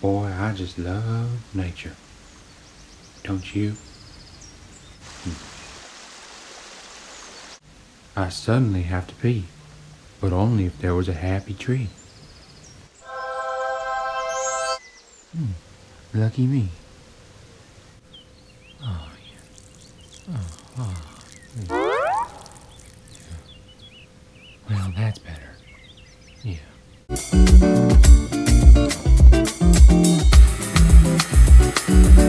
Boy, I just love nature. Don't you? I suddenly have to pee, but only if there was a happy tree. Lucky me. Oh, yeah. Well, that's better. Yeah.